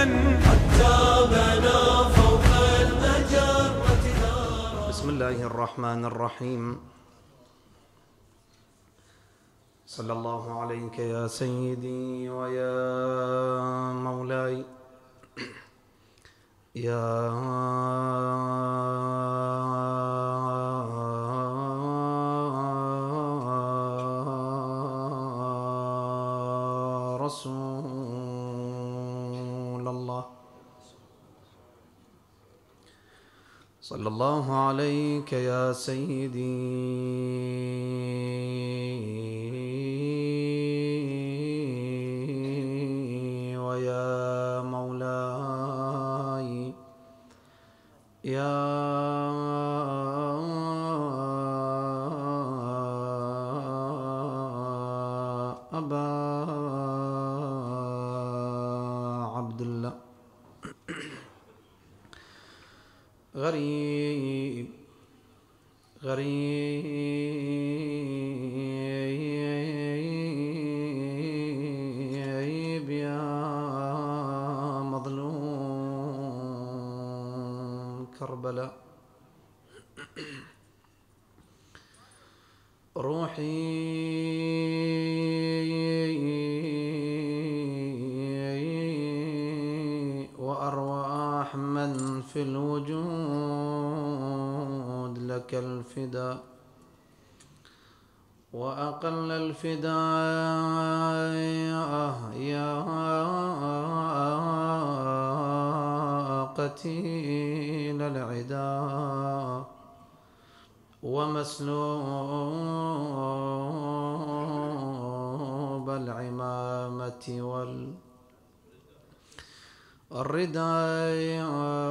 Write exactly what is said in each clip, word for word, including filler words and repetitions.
حتى بنى فوق المجرة دارا. بسم الله الرحمن الرحيم. صلى الله عليك يا سيدي ويا مولاي يا رسول الله. صلى الله عليك يا سيدي ويا مولاي يا أبا عبد الله. غريب غريب يا مظلوم كربلاء. روحي وأرواح من في الوجود لك الفداء، وأقل الفداء يا قتيل العدا ومسلوب العمامة والرداء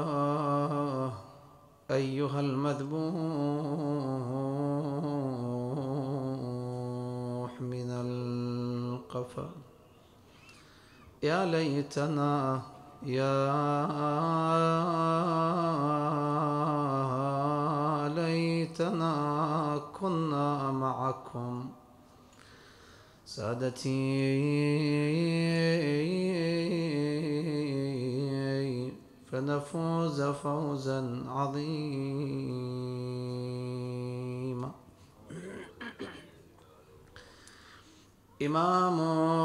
أيها المذبوح من القفا. يا ليتنا يا ليتنا كنا معكم سادتي فنفوز فوزا عظيما. إمام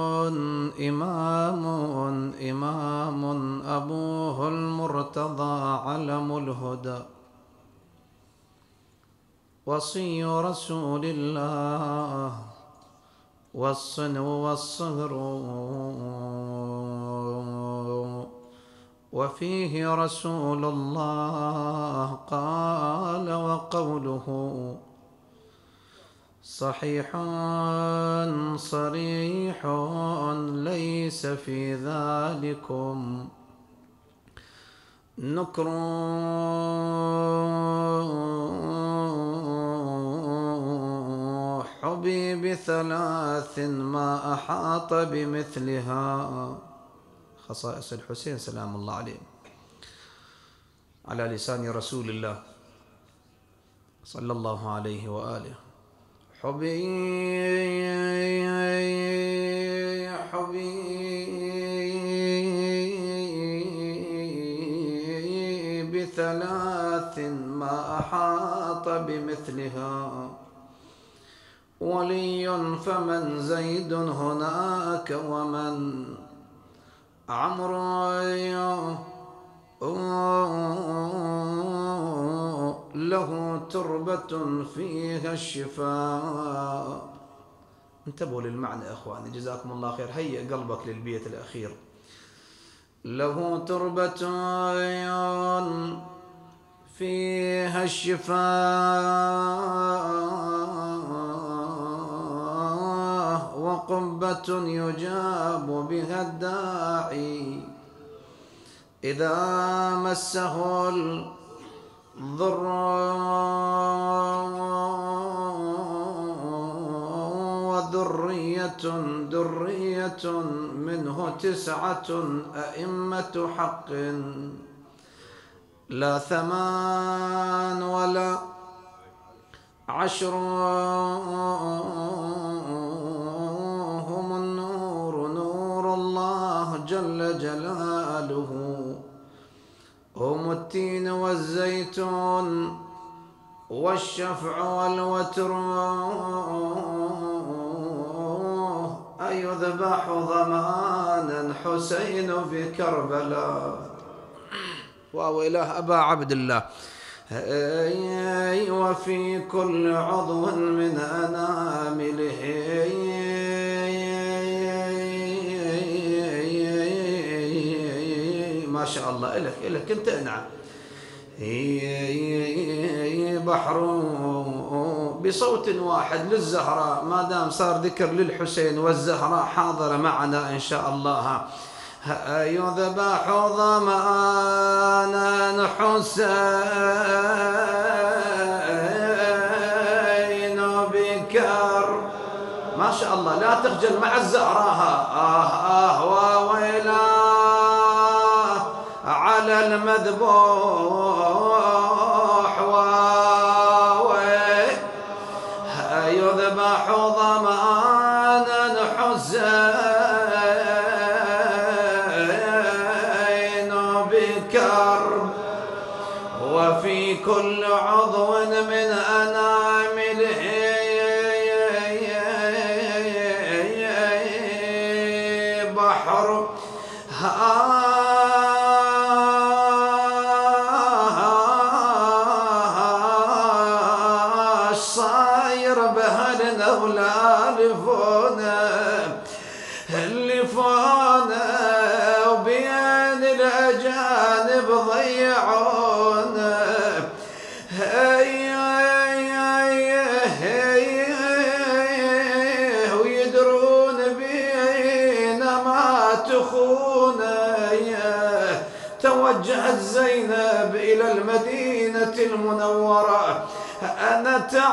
إمام إمام أبوه المرتضى علم الهدى، وصي رسول الله والصنو والصهر، وفيه رسول الله قال وقوله صحيح صريح ليس في ذلكم نكر حبي بثلاث ما أحاط بمثلها. خصائص الحسين سلام الله عليه على لسان رسول الله صلى الله عليه وآله. حبي حبي بثلاث ما أحاط بمثلها، ولي فمن زيد هناك ومن عمرو له تربة فيها الشفاء. انتبهوا للمعنى يا اخواني جزاكم الله خير. هيئ قلبك للبيت الاخير. له تربة فيها الشفاء، وقبة يجاب بها الداعي إذا مسه الضر، وذرية درية منه تسعة أئمة حق، لا ثمان ولا عشر، هم النور نور الله جل جل جلاله هم التين والزيتون والشفع والوتر أيذبح ضمانا حسين بكربلاء واو إله أبا عبد الله وفي كل عضو من أنامله ما شاء الله إلك إلك أنت نعم بحر بصوت واحد للزهراء ما دام صار ذكر للحسين والزهراء حاضرة معنا إن شاء الله يذبح ضمانا حسين بكر ما شاء الله لا تخجل مع الزهراء آه آه وويلاه على المذبوح واوي يذبح ضمانا حسين بكرب وفي كل عضو من أنامله بحر صاير بهلنا ولا لفونا اللفونا وبين الأجانب ضيعونا ويدرون بينا ما تخونا توجهت زينب إلى المدينة المنورة أنا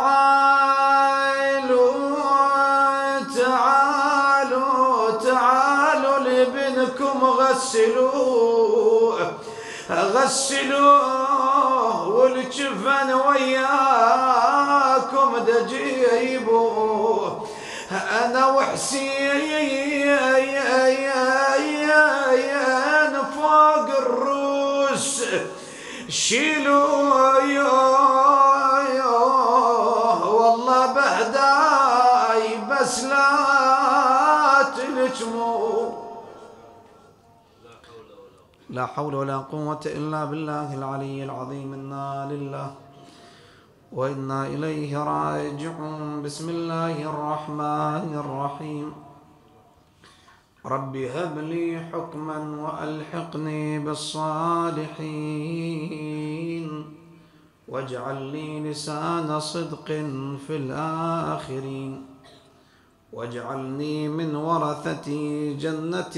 تعالوا تعالوا تعالوا لابنكم غسلوه غسلوه والجفن وياكم دجيبوه أنا وحسين فوق الروس شيلوا والله بهداي بس لا تلجموا لا حول ولا قوة إلا بالله العلي العظيم إنا لله وإنا إليه راجعون بسم الله الرحمن الرحيم رب هب لي حكما وألحقني بالصالحين واجعل لي لسان صدق في الآخرين واجعلني من ورثة جنة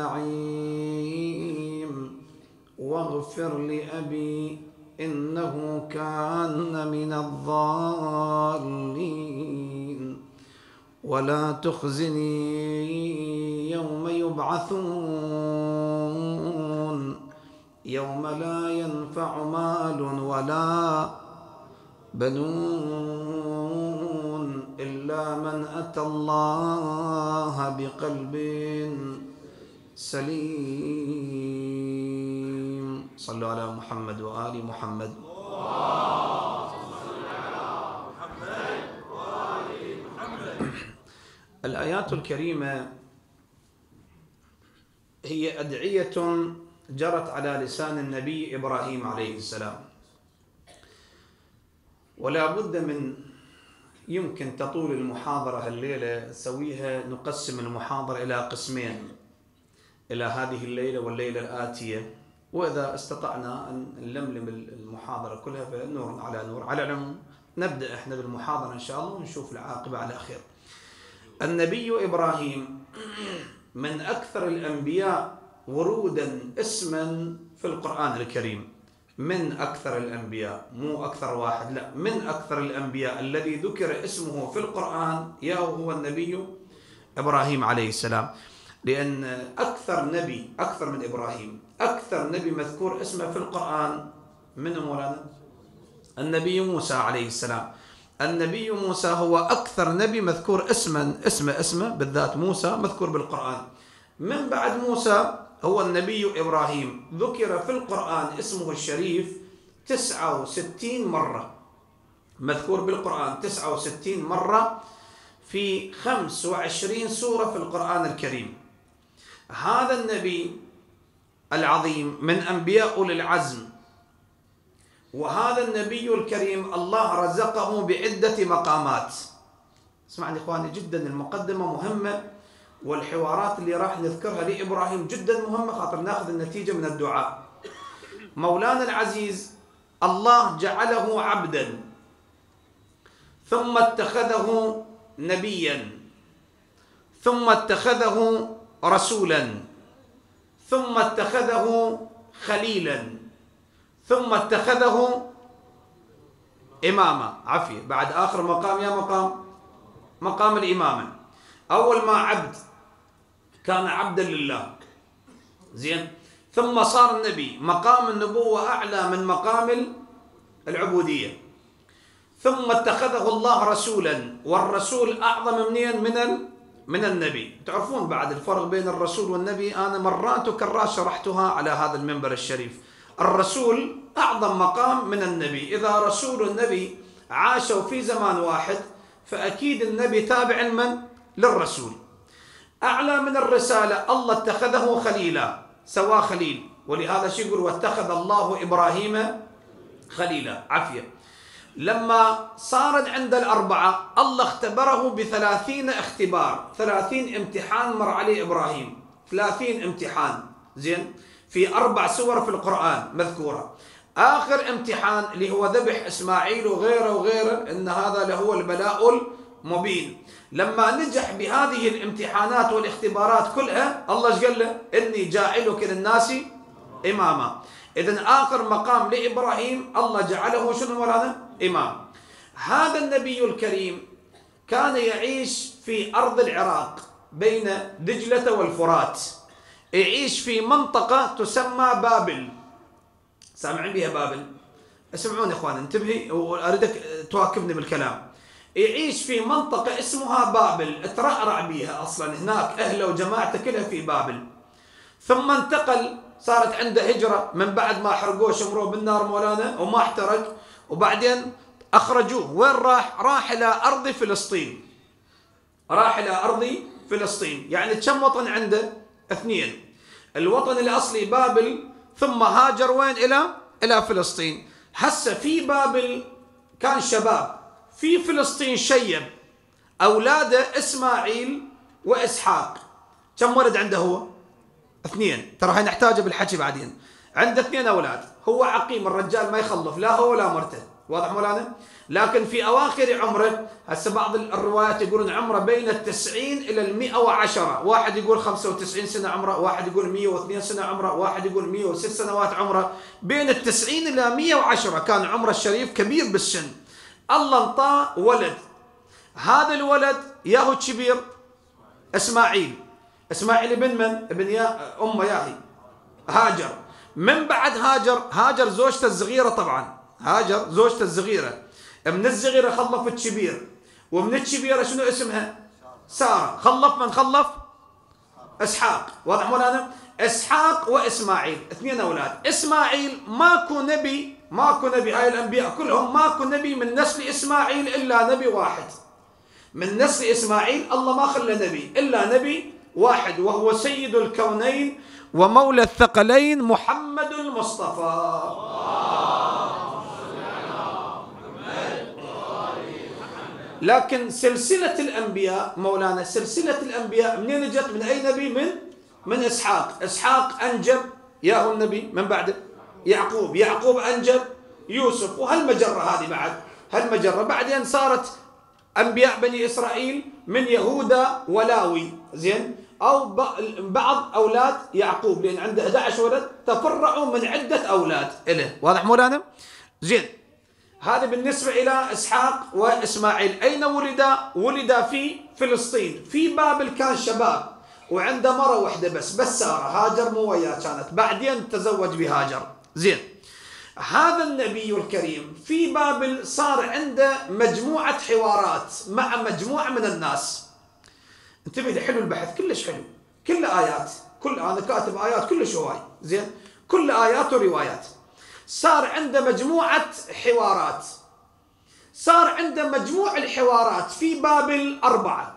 النعيم واغفر لأبي إنه كان من الضالين ولا تخزني يوم يبعثون يوم لا ينفع مال ولا بنون إلا من أتى الله بقلب سليم صلوا على محمد وآل محمد الآيات الكريمة هي أدعية جرت على لسان النبي إبراهيم عليه السلام ولا بد من يمكن تطول المحاضرة الليلة نسويها نقسم المحاضرة إلى قسمين إلى هذه الليلة والليلة الآتية وإذا استطعنا أن نلملم المحاضرة كلها فنور على نور. على العموم نبدأ إحنا بالمحاضرة إن شاء الله ونشوف العاقبة على خير. النبي إبراهيم من أكثر الأنبياء ورودا اسما في القرآن الكريم، من أكثر الأنبياء مو أكثر واحد، لا من أكثر الأنبياء الذي ذكر اسمه في القرآن يا هو النبي إبراهيم عليه السلام، لأن أكثر نبي أكثر من إبراهيم أكثر نبي مذكور اسمه في القرآن من مولانا النبي موسى عليه السلام. النبي موسى هو أكثر نبي مذكور اسما اسمه اسمه بالذات موسى مذكور بالقرآن. من بعد موسى هو النبي إبراهيم. ذكر في القرآن اسمه الشريف تسعة وستين مرة، مذكور بالقرآن تسعة وستين مرة في خمس وعشرين سورة في القرآن الكريم. هذا النبي العظيم من أنبياء أولي العزم، وهذا النبي الكريم الله رزقه بعدة مقامات. اسمعني إخواني، جدا المقدمة مهمة، والحوارات اللي راح نذكرها لإبراهيم جدا مهمة خاطر ناخذ النتيجة من الدعاء. مولانا العزيز الله جعله عبدا ثم اتخذه نبيا ثم اتخذه رسولا ثم اتخذه خليلا ثم اتخذه إماما. عافية، بعد آخر مقام يا مقام مقام الإمامة. أول ما عبد كان عبدا لله، زين، ثم صار النبي، مقام النبوة أعلى من مقام العبودية. ثم اتخذه الله رسولا، والرسول أعظم منين من ال... من النبي. تعرفون بعد الفرق بين الرسول والنبي، أنا مرات وكرات شرحتها على هذا المنبر الشريف. الرسول أعظم مقام من النبي. إذا رسول النبي عاشوا في زمان واحد فأكيد النبي تابع من للرسول. أعلى من الرسالة الله اتخذه خليلا، سواه خليل، ولهذا شو يقول واتخذ الله إبراهيم خليلا. عافية. لما صارت عند الأربعة الله اختبره بثلاثين اختبار، ثلاثين امتحان مر عليه إبراهيم، ثلاثين امتحان، زين، في أربع سور في القرآن مذكورة. آخر امتحان اللي هو ذبح إسماعيل وغيره وغيره، إن هذا لهو البلاء المبين. لما نجح بهذه الامتحانات والاختبارات كلها، الله ايش قال له؟ إني جاعلك للناس إماما. إذن آخر مقام لإبراهيم الله جعله شنو مولانا؟ إمام. هذا النبي الكريم كان يعيش في أرض العراق بين دجلة والفرات، يعيش في منطقة تسمى بابل. سامعين بها بابل؟ اسمعوني إخوان، انتبهي وأريدك تواكبني بالكلام. يعيش في منطقة اسمها بابل، ترعرع بيها أصلا، هناك أهله وجماعته كلها في بابل. ثم انتقل، صارت عنده هجرة من بعد ما حرقوه شمروه بالنار مولانا وما احترق، وبعدين أخرجوه. وين راح؟ راح إلى أرض فلسطين. راح إلى أرض فلسطين. يعني كم وطن عنده؟ اثنين. الوطن الأصلي بابل، ثم هاجر وين؟ إلى إلى فلسطين. هسه في بابل كان شباب، في فلسطين شيب. أولاده إسماعيل وإسحاق. كم ولد عنده هو؟ اثنين. ترى هاي نحتاجه بالحكي بعدين. عنده اثنين أولاد، هو عقيم الرجال ما يخلف لا هو ولا مرته، واضح مولانا؟ لكن في أواخر عمره، هسه بعض الروايات يقولون عمره بين التسعين إلى المئة وعشرة، واحد يقول خمسة وتسعين سنة عمره، واحد يقول مئة واثنين سنة عمره، واحد يقول مئة وست سنوات عمره. بين التسعين إلى مئة وعشرة كان عمره الشريف، كبير بالسن. الله انطاه ولد. هذا الولد ياهو كبير إسماعيل. إسماعيل ابن من؟ ابن يا أمه ياهي هاجر. من بعد هاجر، هاجر زوجته الصغيرة، طبعا هاجر زوجته الصغيرة، من الصغيرة خلف الكبير، ومن الكبيرة شنو اسمها؟ سارة. خلف من خلف؟ إسحاق. واضح مولانا؟ إسحاق وإسماعيل، اثنين أولاد. إسماعيل ماكو نبي، ماكو نبي، هاي الأنبياء كلهم ماكو نبي من نسل إسماعيل إلا نبي واحد. من نسل إسماعيل الله ما خلى نبي إلا نبي واحد، وهو سيد الكونين ومولى الثقلين محمد المصطفى. لكن سلسلة الأنبياء مولانا، سلسلة الأنبياء منين جت؟ من أي نبي؟ من من إسحاق. إسحاق أنجب ياهو النبي من بعده يعقوب، يعقوب أنجب يوسف، وهالمجرة هذه بعد هالمجرة. بعدين صارت أنبياء بني إسرائيل من يهوذا ولاوي، زين، أو بعض أولاد يعقوب، لأن عنده أحد عشر ولد تفرعوا من عدة أولاد إله. واضح مولانا؟ زين. هذا بالنسبة إلى إسحاق وإسماعيل. أين ولد؟ ولد في فلسطين، في بابل كان شباب، وعنده مرة واحدة بس، بس سارة. هاجر مو وياه كانت، بعدين تزوج بهاجر. زين. هذا النبي الكريم في بابل صار عنده مجموعة حوارات مع مجموعة من الناس. انتبه، حلو البحث، كلش حلو، كله آيات، كل أنا كاتب آيات كلش هواي زين، كل آيات وروايات. صار عنده مجموعة حوارات، صار عنده مجموع الحوارات في بابل أربعة.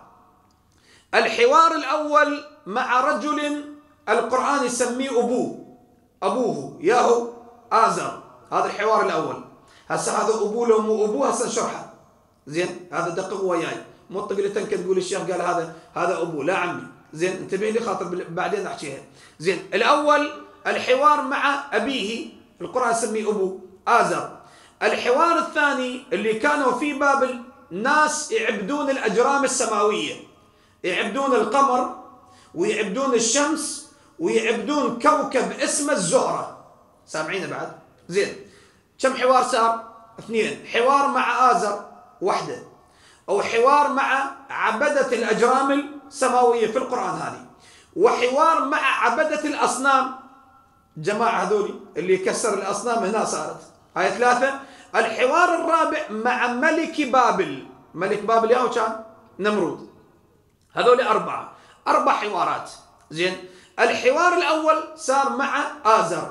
الحوار الأول مع رجل القرآن يسميه أبوه، أبوه ياهو آزر، هذا الحوار الأول. هسه هذا أبوه لو مو أبوه هسه نشرحه زين، هذا دقق وياي، مو تقول تنك تقول الشيخ قال هذا هذا أبوه، لا عمي زين، انتبه لي خاطر بعدين أحكيها زين. الأول الحوار مع أبيه، القرآن يسميه أبوه آزر. الحوار الثاني اللي كانوا في بابل ناس يعبدون الأجرام السماوية، يعبدون القمر ويعبدون الشمس ويعبدون كوكب اسمه الزهرة، سامعين بعد زين؟ كم حوار صار؟ اثنين. حوار مع آزر وحده، أو حوار مع عبدة الأجرام السماوية في القرآن هذه، وحوار مع عبدة الأصنام، جماعة هذولي اللي يكسر الأصنام هنا صارت، هاي ثلاثة. الحوار الرابع مع ملك بابل، ملك بابل ياهو كان نمرود. هذول أربعة، أربع حوارات زين. الحوار الأول صار مع آزر.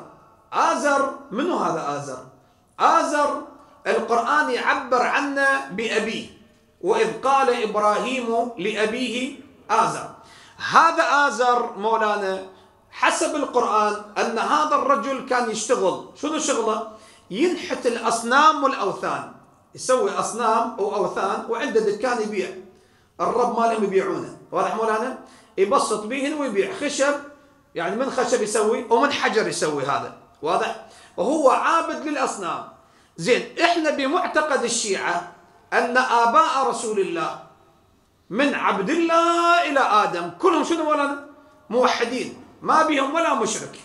آزر منو هذا آزر؟ آزر القرآن يعبر عنه بأبيه، وإذ قال إبراهيم لأبيه آزر. هذا آزر مولانا حسب القرآن أن هذا الرجل كان يشتغل، شنو شغله؟ ينحت الأصنام والأوثان، يسوي أصنام وأوثان وعنده دكان يبيع، الرب مالهم يبيعونه، واضح مولانا؟ يبسط بيهن ويبيع خشب، يعني من خشب يسوي ومن حجر يسوي هذا، واضح؟ وهو عابد للأصنام. زين، احنا بمعتقد الشيعة أن آباء رسول الله من عبد الله إلى آدم كلهم شنو مولانا؟ موحدين، ما بهم ولا مشرك.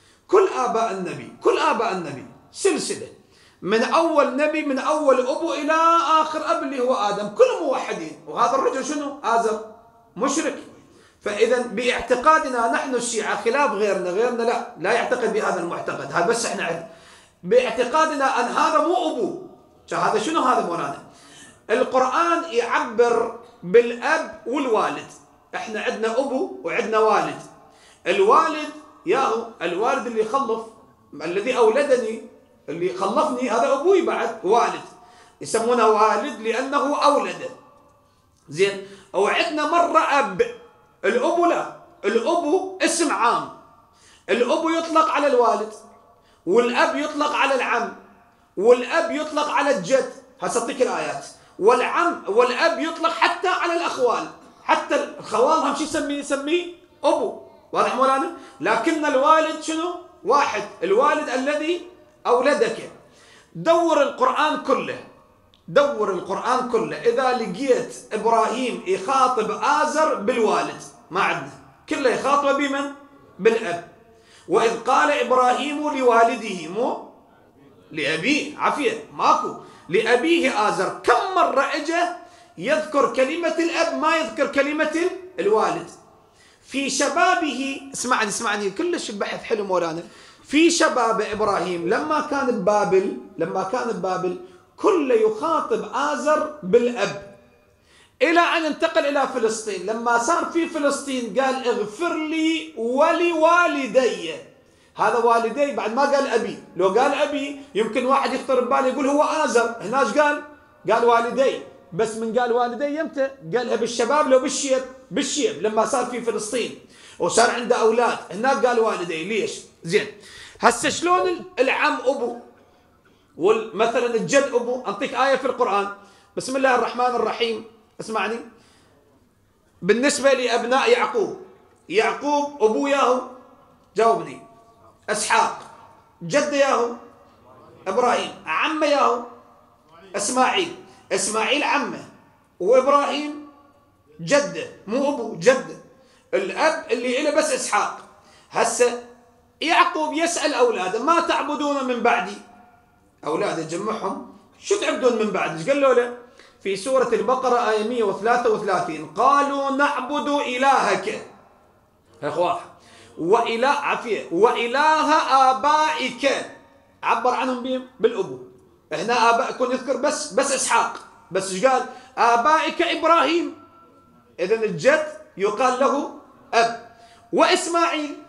كل آباء النبي، كل آباء النبي سلسلة من أول نبي، من أول أبو إلى آخر أب اللي هو آدم، كلهم موحدين. وهذا الرجل شنو؟ آزر مشرك. فإذا باعتقادنا نحن الشيعة خلاف غيرنا، غيرنا لا لا يعتقد بهذا المعتقد، هذا بس احنا عندنا باعتقادنا أن هذا مو أبوه. هذا شنو هذا مولانا؟ القرآن يعبر بالأب والوالد، احنا عندنا أبو وعندنا والد. الوالد ياهو الوالد اللي خلف، الذي أولدني اللي خلفني هذا أبوي بعد والد، يسمونه والد لأنه أولده زين. أو عندنا مرة أب، الأبو لا، الأبو اسم عام، الأبو يطلق على الوالد، والأب يطلق على العم، والأب يطلق على الجد، هسأعطيك الآيات. والعم والأب يطلق حتى على الأخوال، حتى الخوال هم شو يسميه؟ يسميه أبو، واضح مولانا؟ لكن الوالد شنو؟ واحد، الوالد الذي أولدك. دور القرآن كله، دور القرآن كله، إذا لقيت إبراهيم يخاطب آزر بالوالد ما عندنا، كله يخاطبه بمن؟ بالأب. وإذ قال إبراهيم لوالده، مو لأبيه، عافية ماكو، لأبيه آزر. كم مرة إجا يذكر كلمة الأب ما يذكر كلمة الوالد؟ في شبابه، اسمعني اسمعني كلش البحث حلو مولانا. في شباب إبراهيم لما كان ببابل، لما كان ببابل كله يخاطب آزر بالأب، إلى أن انتقل إلى فلسطين. لما صار في فلسطين قال اغفر لي ولوالدي، هذا والدي بعد ما قال أبي. لو قال أبي يمكن واحد يخطر بباله يقول هو آزر، هناش قال قال والدي، بس من قال والدي يمتى؟ قالها بالشباب لو بالشيب؟ بالشيب لما صار في فلسطين وصار عنده أولاد، هناك قال والدي. ليش؟ زين، هسه شلون العم أبو ومثلا الجد أبو؟ أنطيك آية في القرآن، بسم الله الرحمن الرحيم، اسمعني. بالنسبة لأبناء يعقوب، يعقوب أبو ياهو، جاوبني، إسحاق، جد ياهو إبراهيم، عم ياهو إسماعيل، إسماعيل عمه، وإبراهيم جده، مو أبو، جده. الأب اللي إله بس إسحاق. هسه يعقوب يسأل أولاده ما تعبدون من بعدي؟ أولاده جمعهم شو تعبدون من بعدي؟ ايش قال له؟ في سورة البقرة آية مئة وثلاثة وثلاثين قالوا نعبد إلهك، إخوة، وإله عفية وإله آبائك، عبر عنهم بهم بالأبو. هنا آبائكم يذكر بس بس إسحاق، بس ايش قال؟ آبائك إبراهيم، إذن الجد يقال له أب. وإسماعيل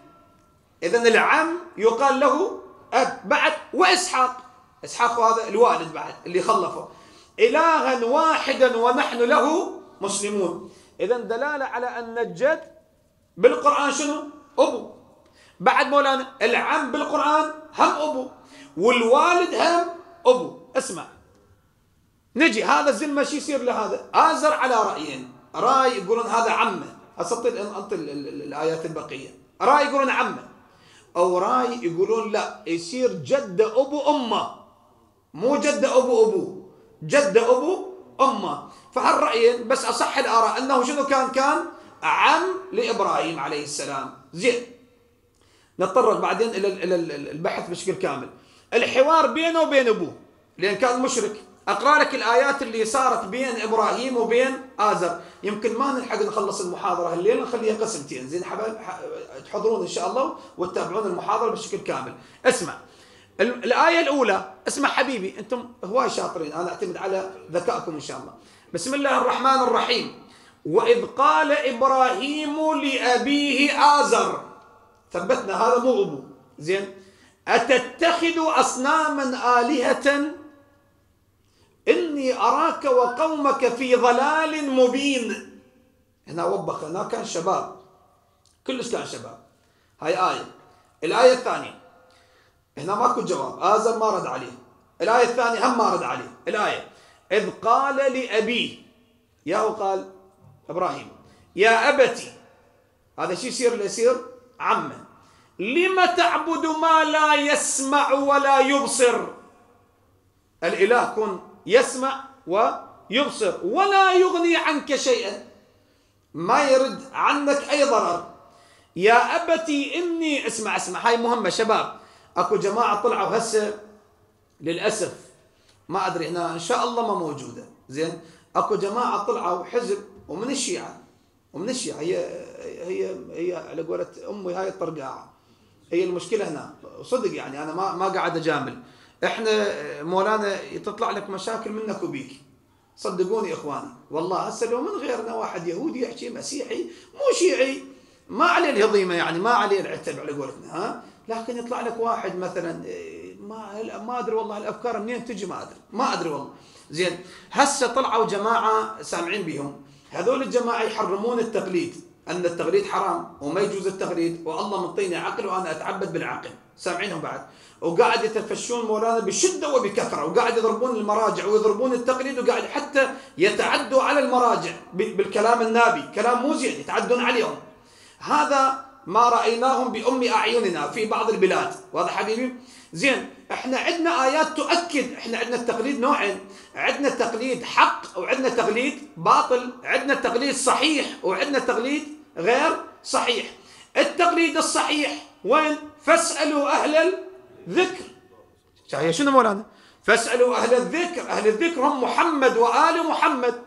إذن العم يقال له أب بعد. وإسحاق، إسحاق هذا الوالد بعد اللي خلفه. إلها واحدا ونحن له مسلمون. إذن دلالة على أن الجد بالقرآن شنو؟ أبو. بعد مولانا العم بالقرآن هم أبو، والوالد هم أبو. اسمع، نجي هذا الزلمة شو يصير لهذا؟ آزر على رأيين. رأي يقولون هذا عمه، أسطل أنت الآيات البقية. رأي يقولون عمه، أو رأي يقولون لا يصير جد أبو أمه، مو جد أبو أبو، جد أبو أمه. فهالرأيين بس أصح الآراء أنه شنو كان؟ كان عم لإبراهيم عليه السلام. زين، نتطرق بعدين إلى البحث بشكل كامل. الحوار بينه وبين أبوه لأن كان مشرك. أقرأ لك الآيات اللي صارت بين إبراهيم وبين آزر. يمكن ما نلحق نخلص المحاضرة الليلة، نخليها قسمتين. زين حبايب، تحضرون إن شاء الله وتتابعون المحاضرة بشكل كامل. اسمع الآية الأولى. اسمع حبيبي، أنتم هواي شاطرين، أنا أعتمد على ذكائكم إن شاء الله. بسم الله الرحمن الرحيم. وإذ قال إبراهيم لأبيه آزر، ثبتنا هذا مو أبو. زين، أتتخذ أصناما آلهة إني أراك وقومك في ضلال مبين. هنا وبخ، هنا كان شباب، كلش كان شباب. هاي آية. الآية الثانية هنا ماكو جواب، آزر ما رد عليه. الآية الثانية هم ما رد عليه. الآية إذ قال لأبيه، يا هو قال إبراهيم يا أبتي، هذا شو يصير؟ اللي يصير عمه. لم تعبد ما لا يسمع ولا يبصر. الإله كن يسمع ويبصر ولا يغني عنك شيئا، ما يرد عنك أي ضرر. يا أبتي إني، اسمع اسمع، هاي مهمة شباب. أكو جماعة طلعوا هسه للأسف، ما أدري هنا إن شاء الله ما موجودة. زين، أكو جماعة طلعوا حزب ومن الشيعة، ومن الشيعة هي هي هي على قولة أمي هاي الطرقاعة. هي المشكلة هنا صدق، يعني أنا ما ما قاعد أجامل. إحنا مولانا تطلع لك مشاكل منك وبيك، صدقوني إخواني والله. هسه لو من غيرنا واحد يهودي يحكي مسيحي مو شيعي ما عليه الهضيمة، يعني ما عليه العتب على قولتنا، ها. لكن يطلع لك واحد مثلا ما ما أدري والله الأفكار منين تجي، ما أدري ما أدري والله. زين، هسه طلعوا جماعة سامعين بهم، هذول الجماعة يحرمون التقليد، أن التقليد حرام وما يجوز التقليد، والله منطيني عقل وأنا أتعبد بالعقل. سامعينهم بعد، وقاعد يتفشون مولانا بشدة وبكثرة، وقاعد يضربون المراجع ويضربون التقليد، وقاعد حتى يتعدوا على المراجع بالكلام النابي، كلام مو زين يتعدون عليهم. هذا ما رأيناهم بأم أعيننا في بعض البلاد. واضح حبيبي؟ زين، احنا عندنا آيات تؤكد. احنا عندنا التقليد نوعين، عندنا تقليد حق وعندنا تقليد باطل، عندنا تقليد صحيح وعندنا تقليد غير صحيح. التقليد الصحيح وين؟ فاسألوا أهل الذكر. هي شنو مولانا؟ فاسألوا أهل الذكر. أهل الذكر هم محمد وآل محمد.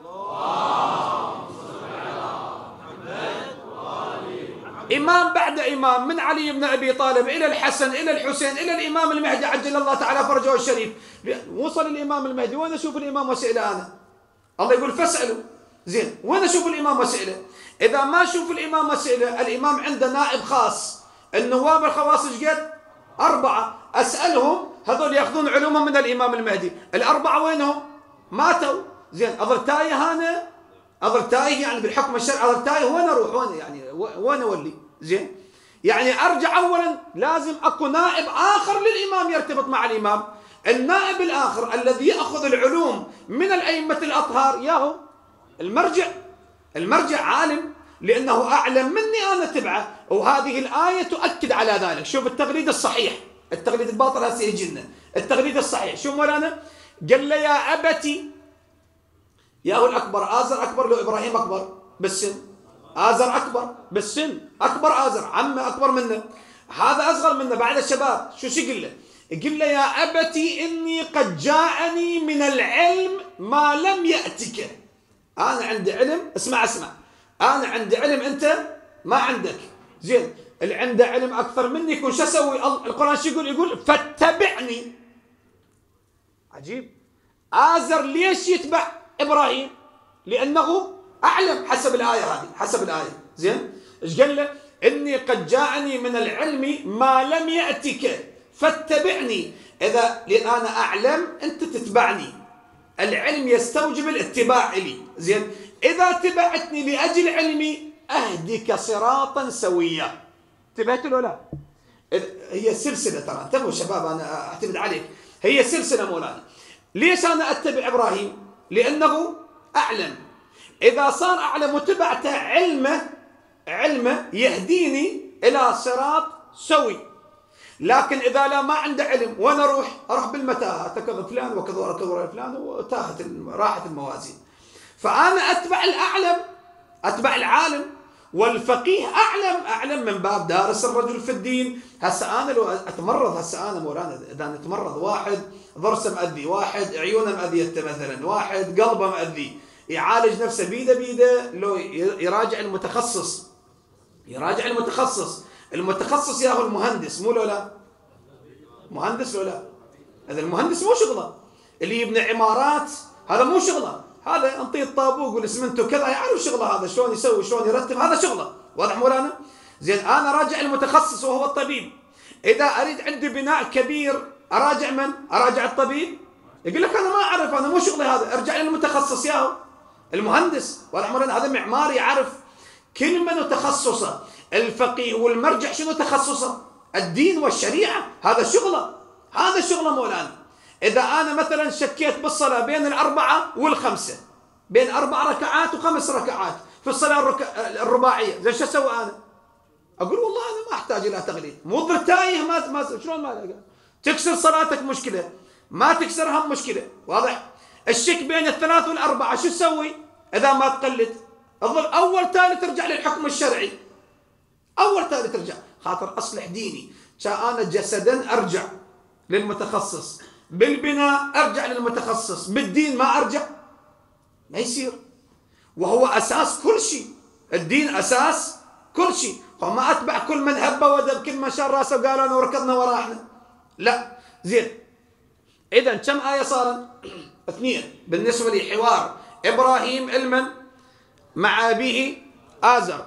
إمام بعد إمام، من علي بن أبي طالب إلى الحسن إلى الحسين إلى الإمام المهدي عجل الله تعالى فرجه الشريف. وصل الإمام المهدي، وين أشوف الإمام وسئله أنا؟ الله يقول فاسألوا. زين، وين أشوف الإمام وسئله؟ إذا ما أشوف الإمام وسئله، الإمام عنده نائب خاص. النواب الخواص ايش قد؟ أربعة. أسألهم، هذول يأخذون علومهم من الإمام المهدي. الأربعة وينهم؟ ماتوا. زين، أظل تايه أنا؟ أظل تايه يعني بالحكم الشرعي؟ أظل تايه وين أروح؟ وين يعني وين أولي؟ زين، يعني أرجع أولا لازم أكو نائب آخر للإمام يرتبط مع الإمام. النائب الآخر الذي يأخذ العلوم من الأئمة الأطهار ياهو المرجع. المرجع عالم لأنه أعلم مني أنا تبعه، وهذه الآية تؤكد على ذلك. شوف التقليد الصحيح، التقليد الباطل هسه يجي لنا. التقليد الصحيح شو مولانا؟ قال له يا أبتي، ياهو الأكبر. آزر أكبر لو إبراهيم أكبر بالسن؟ آزر أكبر بالسن، أكبر آزر، عمه أكبر منه، هذا أصغر منه بعد الشباب. شو يقول له؟ يقول له يا أبتي إني قد جاءني من العلم ما لم يأتك. أنا عندي علم، اسمع اسمع، أنا عندي علم أنت ما عندك. زين، اللي عنده علم أكثر مني يكون شو أسوي؟ القرآن شو يقول؟ يقول فاتبعني. عجيب. آزر ليش يتبع إبراهيم؟ لأنه أعلم حسب الآية هذه، حسب الآية. زين، إيش قال له؟ إني قد جاءني من العلم ما لم يأتك فاتبعني. إذا لأن أنا أعلم أنت تتبعني، العلم يستوجب الاتباع لي. زين، إذا تبعتني لأجل علمي أهدك صراطا سويا. انتبهت له لا؟ هي سلسلة، ترى انتبهوا شباب، أنا أعتمد عليك، هي سلسلة مولانا. ليش أنا أتبع إبراهيم؟ لأنه أعلم. إذا صار أعلم وتبعته علمه، علمه يهديني إلى صراط سوي. لكن إذا لا ما عنده علم، وأنا أروح أروح بالمتاهة، كذا فلان وكذا كذا فلان، وتاهت راحت الموازين. فأنا أتبع الأعلم، أتبع العالم. والفقيه أعلم، أعلم من باب دارس الرجل في الدين. هسه أنا لو أتمرض، هسه أنا مولانا إذا نتمرض، واحد ضرسه مأذي، واحد عيونه مأذيته مثلا، واحد قلبه مأذي، يعالج نفسه بيده بيده، لو يراجع المتخصص، يراجع المتخصص. المتخصص ياهو المهندس، مو لو لا مهندس لو لا، هذا المهندس مو شغله. اللي يبني عمارات هذا مو شغله، هذا انطيه الطابوق والاسمنت وكذا، يعرف شغله هذا، شلون يسوي شلون يرتب، هذا شغله. واضح مولانا؟ زين، انا راجع المتخصص وهو الطبيب. اذا اريد عندي بناء كبير اراجع من؟ اراجع الطبيب. يقول لك انا ما اعرف، انا مو شغلي هذا، ارجع للمتخصص ياهو المهندس. واضح مولانا؟ هذا معماري يعرف كل من تخصصه. الفقيه والمرجع شنو تخصصه؟ الدين والشريعه، هذا شغله، هذا شغله مولانا. إذا أنا مثلا شكيت بالصلاة بين الأربعة والخمسة، بين أربع ركعات وخمس ركعات في الصلاة الرك... الرباعية، زين شو أسوي أنا؟ أقول والله أنا ما أحتاج إلى تغليظ، مو تايه، ما ما شلون ما لقى. تكسر صلاتك مشكلة، ما تكسرها مشكلة. واضح؟ الشك بين الثلاث والأربعة شو تسوي؟ إذا ما تقلد، أظل أول تالي ترجع للحكم الشرعي، أول تالي ترجع، خاطر أصلح ديني. كأنا جسدا أرجع للمتخصص، بالبناء أرجع للمتخصص، بالدين ما أرجع، ما يصير. وهو أساس كل شيء، الدين أساس كل شيء. فما أتبع كل من هب ودب، كل من شار راسه وقال أنا وركضنا وراحنا، لا. زين، إذا كم آية صارت؟ اثنين بالنسبة لحوار إبراهيم المن مع أبيه آزر.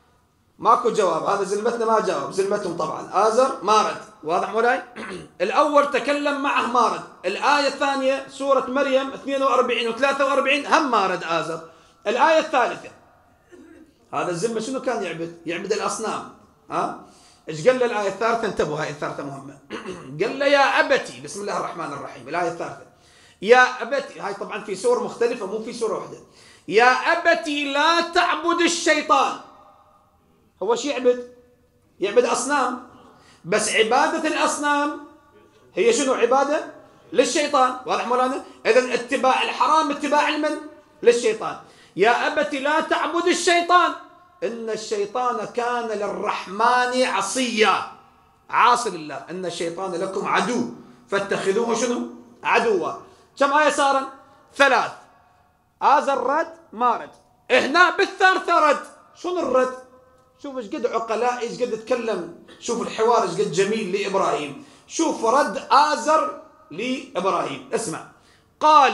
ماكو جواب، هذا زلمتنا ما جاوب، زلمتهم طبعا آزر ما رد. واضح مولاي؟ الأول تكلم معه ما رد. الآية الثانية سورة مريم اثنين وأربعين وثلاثة وأربعين هم ما رد آزر. الآية الثالثة، هذا الزلمة شنو كان يعبد؟ يعبد الأصنام. ها؟ ايش قال له الآية الثالثة؟ انتبهوا، هاي الثالثة مهمة. قال له يا أبتي، بسم الله الرحمن الرحيم، الآية الثالثة، يا أبتي، هاي طبعا في سور مختلفة مو في سورة واحدة. يا أبتي لا تعبد الشيطان. هو شو يعبد؟ يعبد أصنام، بس عبادة الأصنام هي شنو؟ عبادة للشيطان. واضح مولانا؟ إذن اتباع الحرام اتباع المن؟ للشيطان. يا أبت لا تعبد الشيطان إن الشيطان كان للرحمن عصيا، عاصي لله. إن الشيطان لكم عدو فاتخذوه شنو؟ عدوا. كم آية صارت؟ ثلاث. آزر رد ما رد، هنا بالثالثة رد. شنو الرد؟ شوف ايش قد عقلاء، ايش قد تكلم، شوف الحوار ايش قد جميل لإبراهيم. شوف رد آزر لإبراهيم، اسمع. قال،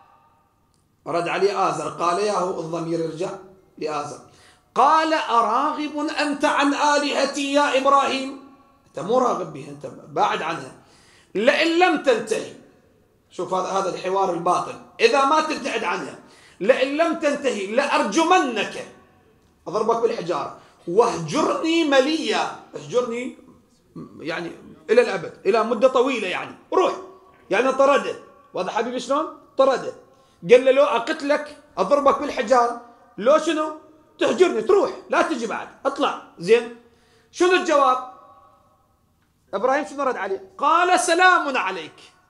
رد عليه آزر، قال ياهو الضمير يرجع لآزر. قال أراغب أنت عن آلهتي يا إبراهيم؟ أنت مو راغب بها، أنت بعد عنها. لئن لم تنتهي، شوف هذا هذا الحوار الباطل، إذا ما تبتعد عنها، لئن لم تنتهي لأرجمنك، أضربك بالحجارة، واهجرني مليا. اهجرني يعني إلى الأبد، إلى مدة طويلة، يعني روح، يعني طرده. واضح حبيبي شلون؟ طرده. قال له لو أقتلك أضربك بالحجارة، لو شنو؟ تهجرني، تروح، لا تجي بعد، اطلع. زين، شنو الجواب؟ إبراهيم شنو رد عليه؟ قال سلام عليك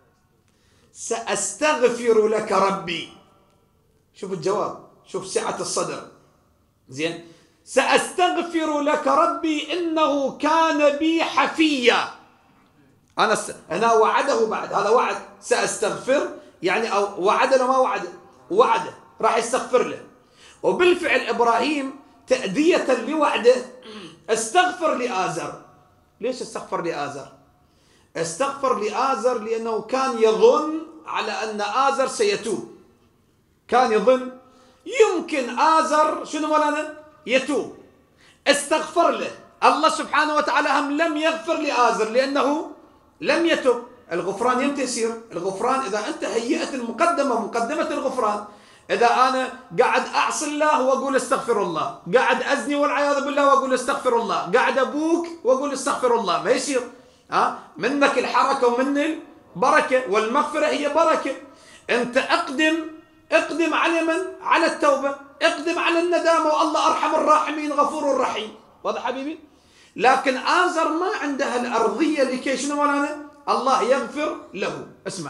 سأستغفر لك ربي. شوف الجواب، شوف سعة الصدر. زين، سأستغفر لك ربي إنه كان بي حفيا. أنا س... أنا وعده بعد، هذا وعد، سأستغفر يعني، أو وعد له ما وعده، وعده راح يستغفر له. وبالفعل إبراهيم تأدية لوعده استغفر لآزر. ليش استغفر لآزر؟ استغفر لآزر لأنه كان يظن على أن آزر سيتوب. كان يظن يمكن آزر شنو مولانا؟ يتوب. استغفر له الله سبحانه وتعالى هم لم يغفر لآزر لأنه لم يتب. الغفران يمتى يصير؟ الغفران إذا أنت هيئت المقدمة مقدمة الغفران. إذا أنا قاعد أعصي الله وأقول استغفر الله، قاعد أزني والعياذ بالله وأقول استغفر الله، قاعد أبوك وأقول استغفر الله، ما يصير. ها؟ منك الحركة ومن البركة، والمغفرة هي بركة. أنت أقدم اقدم على من؟ على التوبة، اقدم على الندامة، والله أرحم الراحمين غفور رحيم. واضح حبيبي؟ لكن آزر ما عندها الأرضية لكي شنو مولانا؟ الله يغفر له. اسمع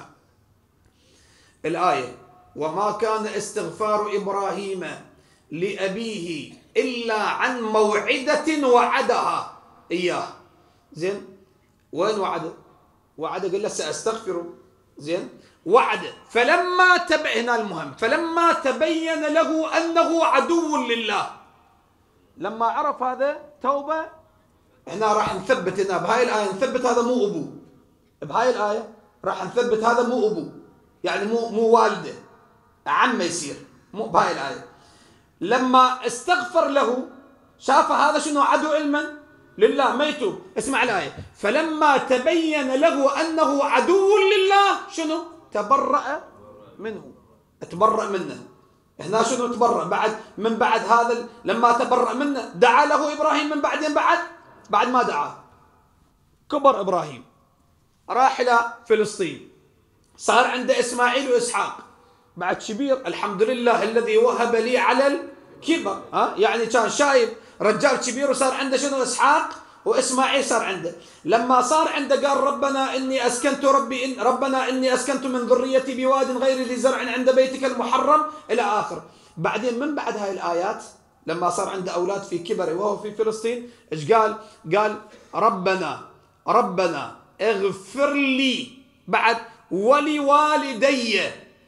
الآية: وما كان استغفار إبراهيم لأبيه إلا عن موعدة وعدها إياه. زين، وين وعده؟ وعده قال له سأستغفره. زين، وعد. فلما تبين، هنا المهم، فلما تبين له أنه عدو لله، لما عرف هذا توبة. هنا راح نثبت، هنا بهاي الآية نثبت هذا مو أبوه. بهاي الآية راح نثبت هذا مو أبوه، يعني مو مو والده، عمه يصير، مو بهاي الآية. لما استغفر له شاف هذا شنو؟ عدو علما لله، ما يتوب. اسمع الآية: فلما تبين له أنه عدو لله شنو؟ تبرأ منه، تبرأ منه. هنا شنو تبرأ؟ بعد من بعد هذا لما تبرأ منه دعا له إبراهيم من بعدين، بعد بعد ما دعا كبر إبراهيم، راح إلى فلسطين، صار عنده إسماعيل وإسحاق، بعد كبير. الحمد لله الذي وهب لي على الكبر. ها؟ يعني كان شايب رجال كبير وصار عنده شنو؟ إسحاق وإسماعيل صار عنده. لما صار عنده قال: ربنا إني أسكنت ربي إن ربنا إني أسكنت من ذريتي بواد غير ذي زرع عند بيتك المحرم إلى آخر. بعدين من بعد هاي الآيات لما صار عنده أولاد في كبر وهو في فلسطين، إيش قال؟ قال: ربنا ربنا اغفر لي بعد ولوالدي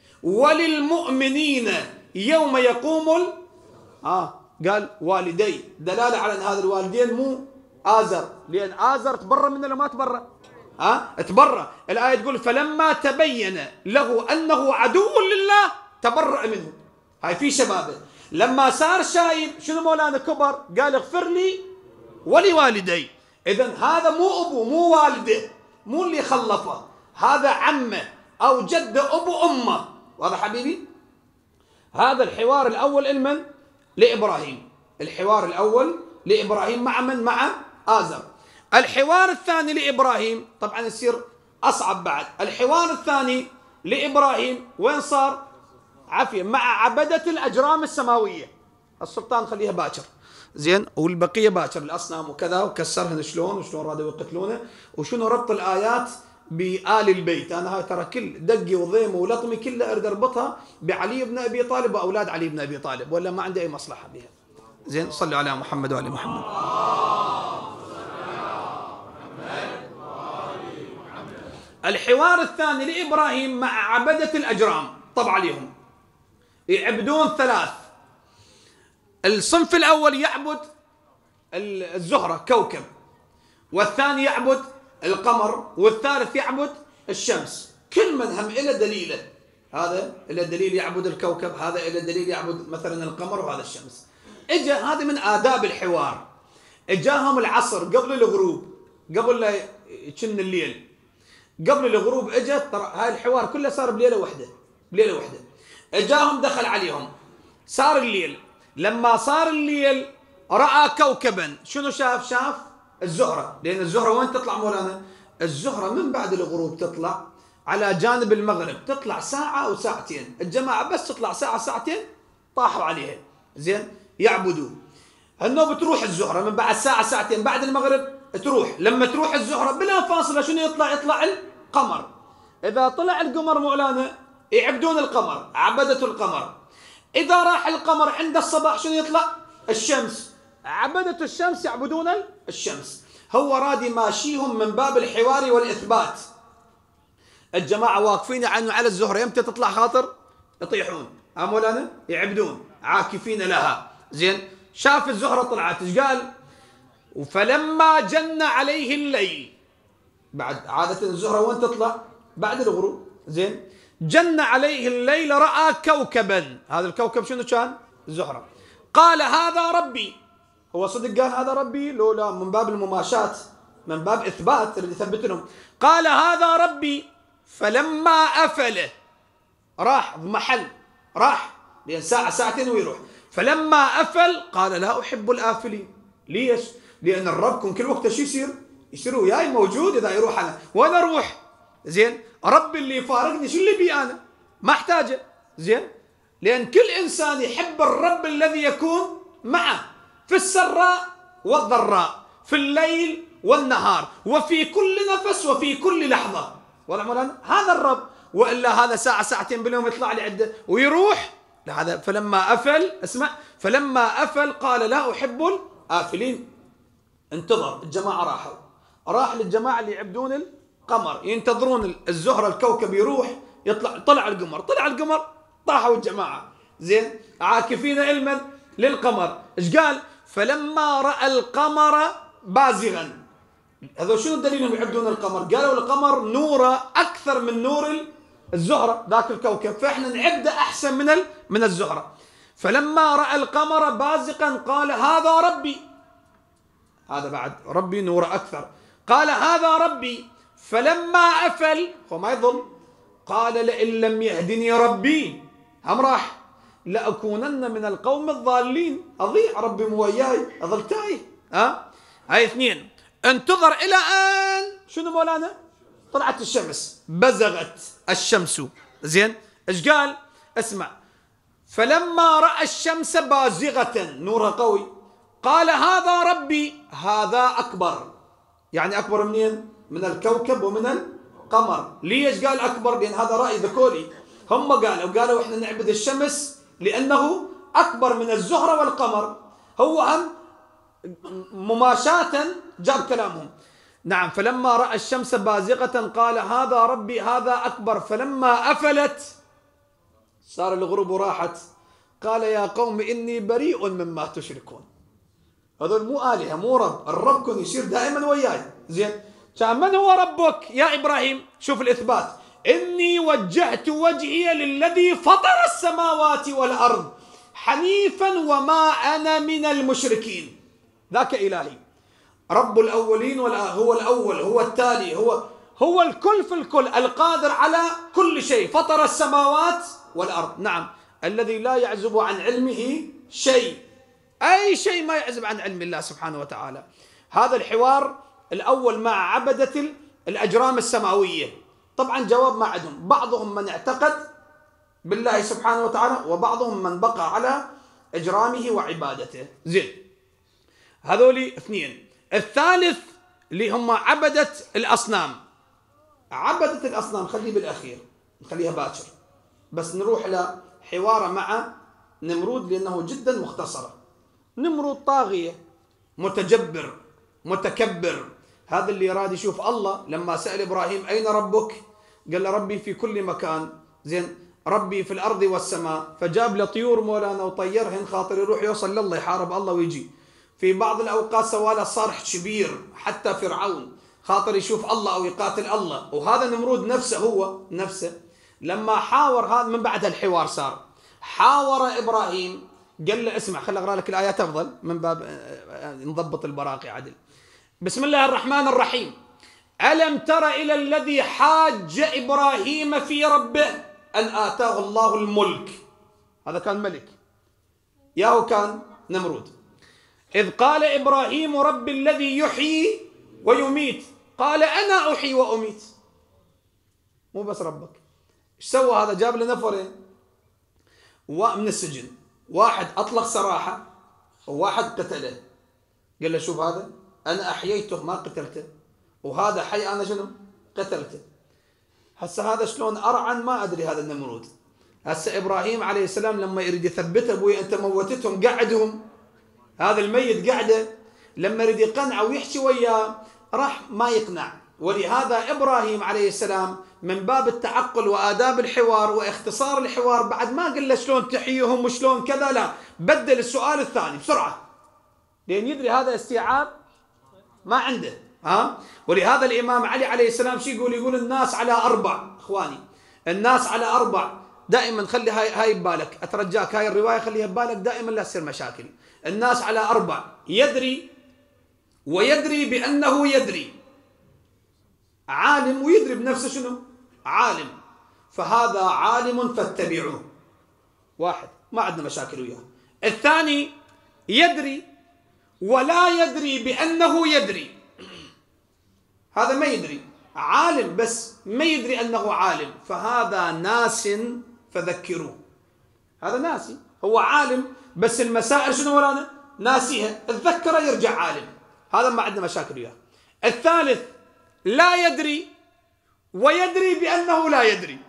وللمؤمنين يوم يقوم ال... آه قال والدي، دلالة على أن هذا الوالدين مو آزر، لأن آزر تبرأ منه ولا ما تبرأ؟ ها؟ آه؟ تبرأ. الآية تقول: فلما تبين له أنه عدو لله تبرأ منه. هاي في شبابه. لما صار شايب شنو مولانا؟ كبر، قال: اغفر لي ولوالدي. إذن هذا مو أبوه، مو والده، مو اللي خلفه، هذا عمه أو جده أبو أمه. واضح حبيبي؟ هذا الحوار الأول لمن؟ لإبراهيم. الحوار الأول لإبراهيم مع من؟ مع آزر. الحوار الثاني لإبراهيم طبعا يصير أصعب بعد. الحوار الثاني لإبراهيم وين صار؟ عافية، مع عبدة الأجرام السماوية. السلطان خليها باكر، زين، والبقية باكر، الأصنام وكذا، وكسرهن شلون وشلون رادوا يقتلونه، وشنو ربط الآيات بآل البيت. أنا هاي ترى كل دقي وضيمه ولطمي كله أريد أربطها بعلي بن أبي طالب وأولاد علي بن أبي طالب، ولا ما عندي أي مصلحة بها. زين، صلوا على محمد وآل محمد. الحوار الثاني لإبراهيم مع عبدة الأجرام، طبع عليهم يعبدون ثلاث. الصنف الأول يعبد الزهرة كوكب، والثاني يعبد القمر، والثالث يعبد الشمس. كل من هم إلى دليله، هذا إلى دليل يعبد الكوكب، هذا إلى دليل يعبد مثلا القمر، وهذا الشمس. إجا هذه من آداب الحوار. إجاهم العصر قبل الغروب، قبل لا يكن الليل، قبل الغروب إجا. ترى هاي الحوار كله صار بليلة واحدة، بليلة واحدة. إجاهم دخل عليهم، صار الليل. لما صار الليل رأى كوكبا. شنو شاف؟ شاف الزهرة، لأن الزهرة وين تطلع مولانا؟ الزهرة من بعد الغروب تطلع على جانب المغرب، تطلع ساعة أو ساعتين. الجماعة بس تطلع ساعة ساعتين طاحوا عليها، زين، يعبدوا. هالنوبة تروح الزهرة من بعد ساعة ساعتين بعد المغرب تروح. لما تروح الزهرة بلا فاصلة شنو يطلع؟ يطلع القمر. إذا طلع القمر مولانا يعبدون القمر، عبدة القمر. إذا راح القمر عند الصباح شنو يطلع؟ الشمس، عبدة الشمس، يعبدون الشمس. هو رادي ماشيهم من باب الحوار والإثبات. الجماعة واقفين عنه على الزهرة، يمتى تطلع خاطر يطيحون، ها مولانا، يعبدون عاكفين لها. زين، شاف الزهرة طلعت، ايش قال؟ فلما جن عليه الليل. بعد عادة الزهرة وين تطلع؟ بعد الغروب. زين، جن عليه الليل رأى كوكبا. هذا الكوكب شنو كان؟ الزهرة. قال: هذا ربي. هو صدق قال هذا ربي؟ لو لا، من باب المماشاة، من باب إثبات اللي يثبت لهم. قال هذا ربي، فلما أفل راح بمحل، راح لأن ساعة ساعتين ويروح. فلما أفل قال لا أحب الآفلين. ليش؟ لأن الرب كل وقت شو يصير؟ يصير وياي موجود. إذا يروح أنا وأنا أروح، زين، ربي اللي يفارقني شو اللي بي أنا؟ ما أحتاجه، زين. لأن كل إنسان يحب الرب الذي يكون معه في السراء والضراء، في الليل والنهار، وفي كل نفس وفي كل لحظة. والله مولانا هذا الرب، وإلا هذا ساعة ساعتين باليوم يطلع لي عده ويروح. لا، هذا فلما أفل، اسمع، فلما أفل قال لا أحب الآفلين. انتظر، الجماعة راحوا، راح للجماعة اللي يعبدون القمر، ينتظرون الزهرة الكوكب يروح، يطلع، طلع القمر، طلع القمر، طاحوا الجماعة، زين، عاكفين علما للقمر. ايش قال؟ فلما رأى القمر بازغا. هذا شنو الدليل انهم يعبدون القمر؟ قالوا القمر نوره اكثر من نور الزهرة ذاك الكوكب، فاحنا نعبده احسن من من الزهرة. فلما رأى القمر بازغا قال هذا ربي. هذا بعد ربي نوره اكثر. قال هذا ربي. فلما افل، هو ما يظل، قال لئن لم يهدني ربي، هم راح، لأكونن من القوم الضالين. أضيع، ربي مو وياي، أظل تايه. ها؟ هاي اثنين. انتظر إلى أن شنو مولانا؟ طلعت الشمس، بزغت الشمس، زين. إيش قال؟ اسمع، فلما رأى الشمس بازغة نورها قوي قال هذا ربي، هذا أكبر. يعني أكبر منين؟ من الكوكب ومن القمر. ليش قال أكبر؟ لأن هذا رأي ذكوري. هم قالوا قالوا إحنا نعبد الشمس لأنه أكبر من الزهرة والقمر. هو هم مماشاة جاب كلامهم. نعم. فلما رأى الشمس بازغة قال هذا ربي، هذا أكبر. فلما أفلت، صار الغروب وراحت، قال يا قوم إني بريء مما تشركون. هذول مو آلهة، مو رب. الرب كن يصير دائما وياي، زين. من هو ربك يا إبراهيم؟ شوف الإثبات، إني وجهت وجهي للذي فطر السماوات والأرض حنيفا وما أنا من المشركين. ذاك إلهي، رب الأولين والآخرين، هو الأول، هو التالي، هو هو الكل في الكل، القادر على كل شيء، فطر السماوات والأرض. نعم، الذي لا يعزب عن علمه شيء، أي شيء ما يعزب عن علم الله سبحانه وتعالى. هذا الحوار الأول مع عبدة الأجرام السماوية. طبعا جواب ما عندهم، بعضهم من اعتقد بالله سبحانه وتعالى، وبعضهم من بقى على إجرامه وعبادته، زين. هذول اثنين. الثالث اللي هم عبدة الأصنام. عبدة الأصنام خليه بالأخير، نخليها باكر، بس نروح لحواره مع نمرود لأنه جدا مختصرة. نمرود طاغية، متجبر، متكبر. هذا اللي يراد يشوف الله. لما سأل إبراهيم أين ربك؟ قال له ربي في كل مكان، زين، ربي في الأرض والسماء. فجاب له طيور مولانا وطيرهن خاطر يروح يوصل لله، يحارب الله ويجي. في بعض الأوقات سوى له صرح كبير، حتى فرعون خاطر يشوف الله أو يقاتل الله. وهذا نمرود نفسه، هو نفسه لما حاور هذا، من بعد الحوار صار حاور إبراهيم، قال له اسمع، خل أقرأ لك الآيات أفضل من باب نضبط البراقي عدل. بسم الله الرحمن الرحيم. ألم تر إلى الذي حاج إبراهيم في ربه أن آتاه الله الملك. هذا كان ملك، ياهو كان نمرود. إذ قال إبراهيم رب الذي يحيي ويميت، قال أنا أحيي وأميت. مو بس ربك. إيش سوى هذا؟ جاب له نفرين ومن السجن، واحد أطلق سراحة وواحد قتله. قال له شوف، هذا أنا أحييته ما قتلته، وهذا حي أنا شنو؟ قتلته. هسه هذا شلون أرعن ما أدري. هذا النمرود. هسه إبراهيم عليه السلام لما يريد يثبته، أبوي أنت موتتهم، قعدهم، هذا الميت قعده، لما يريد يقنعه ويحكي وياه راح ما يقنع. ولهذا إبراهيم عليه السلام من باب التعقل وآداب الحوار واختصار الحوار، بعد ما قال له شلون تحييهم وشلون كذا، لا، بدل السؤال الثاني بسرعة، لأن يدري هذا استيعاب ما عنده. ها؟ ولهذا الإمام علي عليه السلام شو يقول؟ يقول الناس على أربع. إخواني، الناس على أربع. دائما خلي هاي هاي ببالك، أترجاك هاي الرواية خليها ببالك دائما، لا تصير مشاكل. الناس على أربع: يدري ويدري بأنه يدري، عالم ويدري بنفسه شنو؟ عالم، فهذا عالم فاتبعوه، واحد ما عندنا مشاكل وياه. الثاني يدري ولا يدري بأنه يدري، هذا ما يدري، عالم بس ما يدري أنه عالم، فهذا ناس فذكروه. هذا ناسي، هو عالم بس المسائل شنو ورانا؟ ناسيها، تذكره يرجع عالم، هذا ما عندنا مشاكل وياه. الثالث لا يدري ويدري بأنه لا يدري،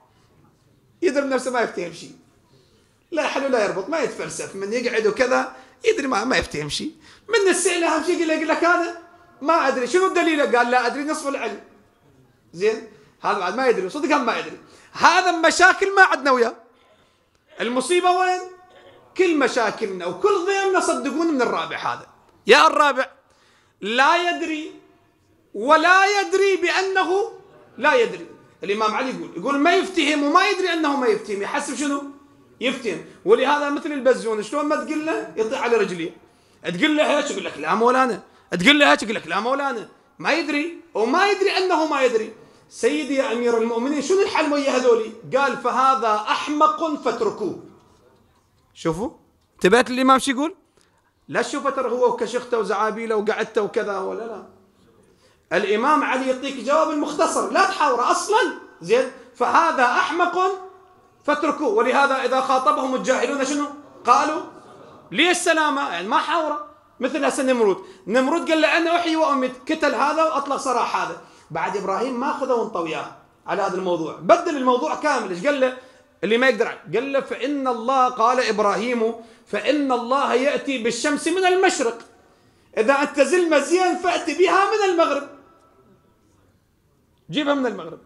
يدري بنفسه ما يفتهم شيء، لا حلو لا يربط، ما يتفلسف، من يقعد وكذا يدري ما ما يفتهم شيء، من السئل أهم شيء يقول لك هذا ما أدري، شنو الدليل؟ قال لا أدري نصف العلم. زين، هذا بعد ما يدري، صدق هم ما يدري، هذا مشاكل ما عندنا وياه. المصيبة وين؟ كل مشاكلنا وكل ضيمنا صدقوني من الرابع هذا. يا الرابع لا يدري ولا يدري بأنه لا يدري. الإمام علي يقول يقول ما يفتهم وما يدري أنه ما يفتهم، يحسب شنو؟ يفتهم. ولهذا مثل البزون شلون ما تقول له يطيح على رجليه، تقول له هيك يقول لك لا مولانا، تقول له هيك يقول لك لا مولانا، ما يدري وما يدري أنه ما يدري. سيدي يا أمير المؤمنين شنو الحل ويا هذولي؟ قال فهذا أحمق فاتركوه. شوفوا انتبهت الإمام شو يقول؟ لا تشوفه ترى هو وكشخته وزعابيله وقعدته وكذا ولا لا. الإمام علي يعطيك جواب المختصر، لا تحاوره أصلا. زين، فهذا أحمق فاتركوه. ولهذا إذا خاطبهم الجاهلون شنو قالوا؟ ليه السلامة؟ يعني ما حاوره. مثل هسه نمرود، نمرود قال له أنا أحيي وأميت، قتل هذا وأطلق سراح هذا. بعد إبراهيم ما أخذه وانطى وياه على هذا الموضوع، بدل الموضوع كامل. ايش قال له؟ اللي ما يقدر، قال له فإن الله، قال إبراهيم فإن الله يأتي بالشمس من المشرق، إذا أنت زلمة زين فأتي بها من المغرب، جيبها من المغرب.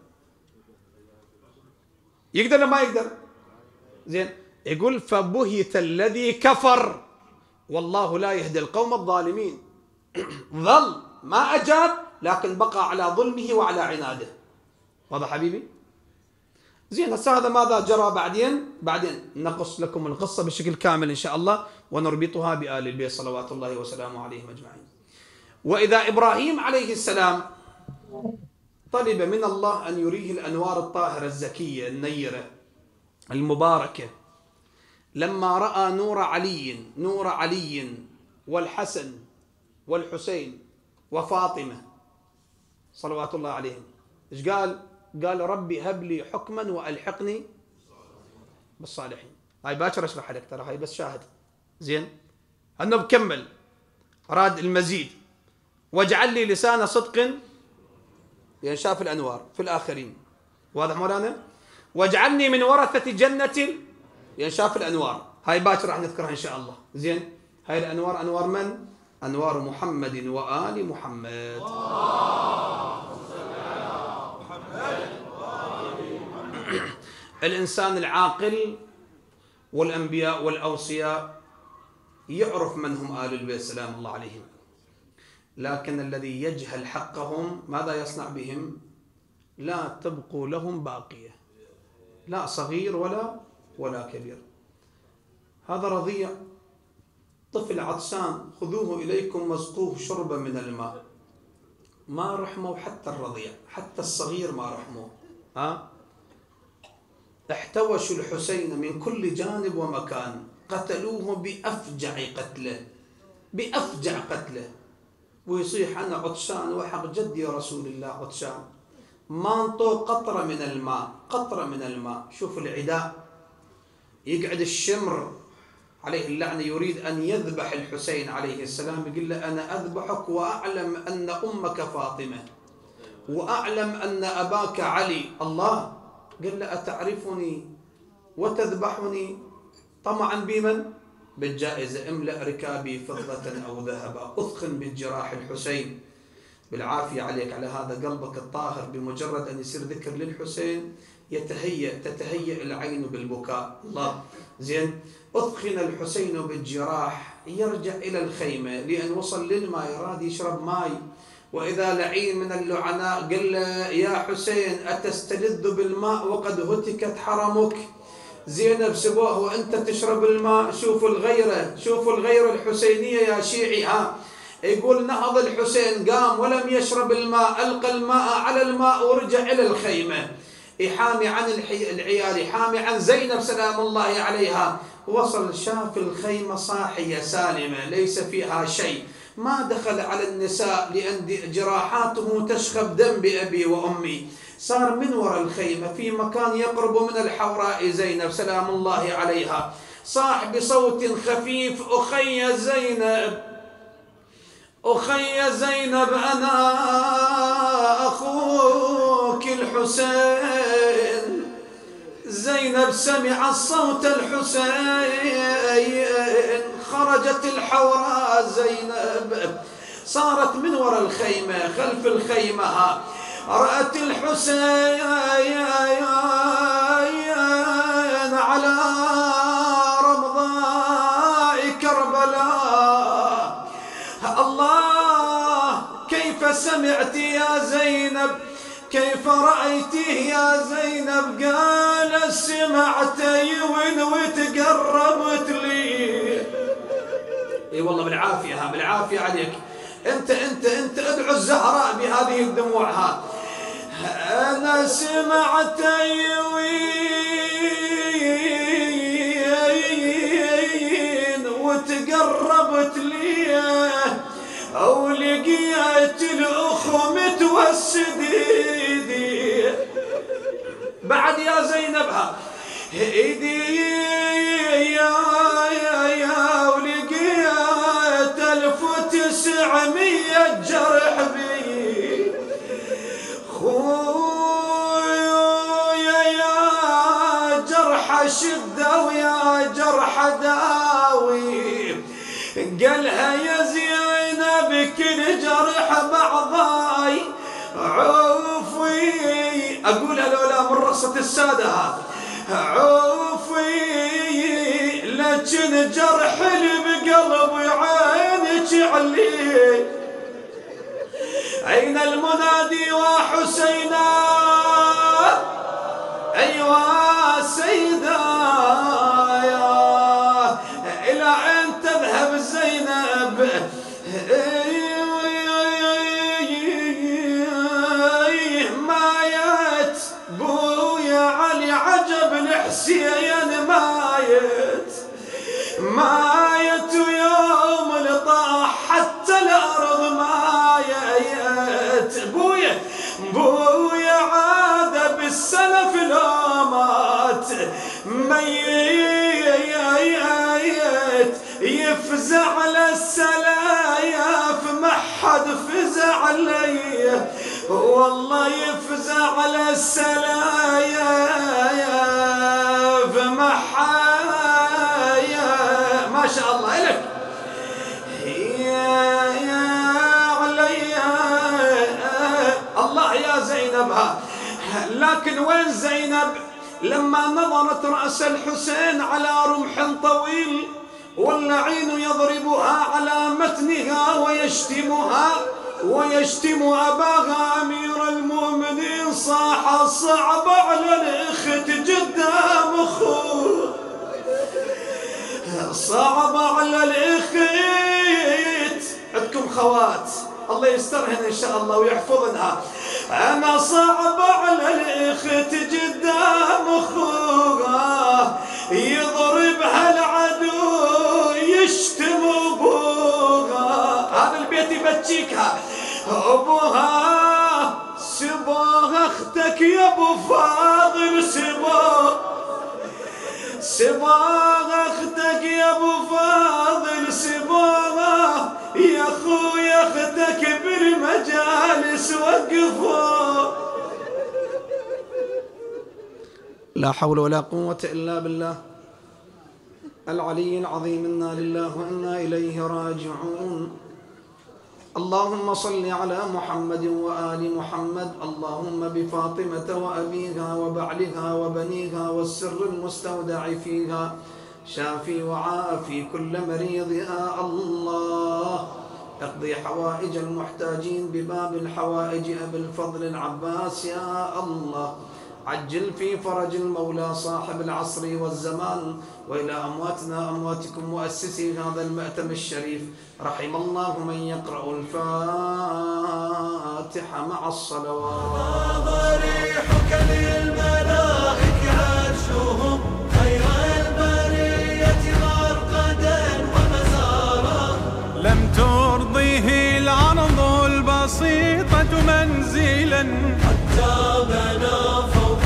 يقدر ولا ما يقدر؟ زين، يقول فبهت الذي كفر والله لا يهدي القوم الظالمين. ظل ما أجاب لكن بقى على ظلمه وعلى عناده. واضح حبيبي؟ زين، هسه هذا ماذا جرى بعدين؟ بعدين نقص لكم القصة بشكل كامل إن شاء الله، ونربطها بآل البيت صلوات الله وسلامه عليهم أجمعين. وإذا إبراهيم عليه السلام طلب من الله أن يريه الأنوار الطاهرة الزكية النيرة المباركة، لما رأى نور علي نور علي والحسن والحسين وفاطمة صلوات الله عليهم، إيش قال؟ قال ربي هب لي حكما وألحقني بالصالحين. هاي باكر أشرح لك، ترى هاي بس شاهد. زين، أنه بكمل أراد المزيد. واجعل لي لسان صدق ينشاف الأنوار في الآخرين. واضح مولانا؟ واجعلني من ورثة جنة ينشاف الأنوار. هاي باكر راح نذكرها إن شاء الله. زين، هاي الأنوار أنوار من؟ أنوار محمد وآل محمد. الإنسان العاقل والأنبياء والأوصياء يعرف من هم آل البيت سلام الله عليهم، لكن الذي يجهل حقهم ماذا يصنع بهم؟ لا تبقوا لهم باقية، لا صغير ولا ولا كبير. هذا رضيع طفل عطشان، خذوه إليكم واسقوه شربا من الماء. ما رحموا حتى الرضيع، حتى الصغير ما رحموه. ها؟ احتوشوا الحسين من كل جانب ومكان، قتلوه بأفجع قتله، بأفجع قتله. ويصيح أنا عطشان وحق جدي رسول الله عطشان، ما انطوا قطرة من الماء، قطرة من الماء. شوف العداء. يقعد الشمر عليه اللعنة يريد أن يذبح الحسين عليه السلام، يقول له أنا أذبحك وأعلم أن أمك فاطمة وأعلم أن أباك علي. الله قال له أتعرفني وتذبحني طمعا بمن؟ بالجائزة. املأ ركابي فضة أو ذهبا، أثخن بالجراح الحسين. بالعافية عليك على هذا قلبك الطاهر، بمجرد أن يصير ذكر للحسين يتهيأ تتهيأ العين بالبكاء. الله. زين، أثخن الحسين بالجراح، يرجع إلى الخيمة لأن وصل للماء، يراد يشرب ماء. وإذا لعين من اللعناء قال له يا حسين أتستلذ بالماء وقد هتكت حرمك؟ زينب سبوه وأنت تشرب الماء. شوفوا الغيرة، شوفوا الغيرة الحسينية يا شيعي. ها يقول نهض الحسين قام ولم يشرب الماء، ألقى الماء على الماء ورجع إلى الخيمة يحامي عن العيال، يحامي عن زينب سلام الله عليها. وصل شاف الخيمة صاحية سالمة ليس فيها شيء، ما دخل على النساء لأن جراحاته تشخب دم بأبي وأمي. صار من وراء الخيمة في مكان يقرب من الحوراء زينب سلام الله عليها، صاح بصوت خفيف: أخي زينب، أخي زينب، أنا أخوك الحسين. زينب سمع الصوت الحسين، خرجت الحوراء زينب، صارت من وراء الخيمة خلف الخيمة، رأت الحسين على رمضاء كربلاء. الله، كيف سمعت يا زينب؟ كيف رأيته يا زينب؟ قال سمعتي وين وتقربت لي. اي والله بالعافية، ها بالعافية عليك. انت انت انت ادعو الزهراء بهذه الدموع. ها انا سمعتي وين وتقربت لي، او لقيت الاخو متوسدي بعد يا زينبها ايدي يا يا يا ولقيت الف وتسعمية جرح بي. خويا يا جرح شدة ويا جرح داوي، قالها يا زينب كل جرح بعضاي عوفي. اقولها لولا من رصة السادة، عوفي لكن جرح اللي بقلب عينك علي. أين المنادي وحسينا؟ أيوا سيدا، إلى أين تذهب زينب؟ مايت بويا علي عجب الحسين، مايت مايت يوم لطاح حتى الأرض مايت. بويا بويا عاد بالسلف لو مات ميت، يفزع للسلايف ما حد فزع لي، والله يفزع للسلايف ما حد. ما شاء الله إلك يا يا علي الله يا زينبها. لكن وين زينب لما نظرت رأس الحسين على رمح طويل واللعين يضربها على متنها ويشتمها ويشتم أباها أمير المؤمنين؟ صاح صعب على الأخت قدام أخوه، صعب على الأخت. عندكم خوات الله يسترهن إن شاء الله ويحفظنها. أنا صعب على الأخت قدام أخوها، يضربها العدو يشتم أبوها. هذا البيت يبكيكها. أبوها سبوها أختك يا أبو فاضل، سبوها سبوها أختك يا أبو فاضل، سبوها يا أخويا أختك بالمجالس وقفوا. لا حول ولا قوة إلا بالله العلي العظيم. إنا لله وإنا إليه راجعون. اللهم صل على محمد وآل محمد. اللهم بفاطمة وأبيها وبعلها وبنيها والسر المستودع فيها شافي وعافي كل مريض يا الله. اقضي حوائج المحتاجين بباب الحوائج أبي الفضل العباس يا الله. عجل في فرج المولى صاحب العصر والزمان. وإلى أمواتنا أمواتكم مؤسسي هذا المأتم الشريف، رحم الله من يقرأ الفاتحة مع الصلوات. ضريحك للملائكة عرشهم خير البرية مرقدا ومزارا. لم ترضيه الأرض البسيطة منزلا حتى بنى فوق